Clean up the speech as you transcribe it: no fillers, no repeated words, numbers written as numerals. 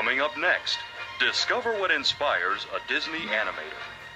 Coming up next, discover what inspires a Disney animator.